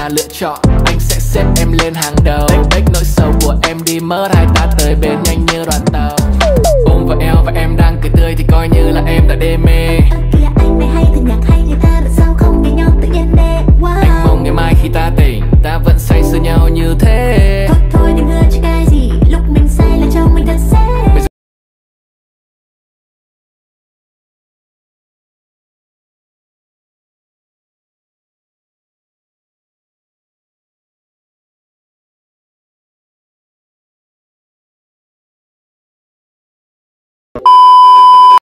ta lựa chọn, anh sẽ xếp em lên hàng đầu. Take nỗi sầu của em đi mất, hai ta tới bên nhanh như đoàn tàu. Ôm vào eo và em đang cười tươi thì coi như là em đã đê mê. Kìa anh này hay, từng nhạc hay người ta là sao không vì nhau tự nhiên đê. Wow. Anh mong ngày mai khi ta tỉnh, ta vẫn say sưa nhau như thế.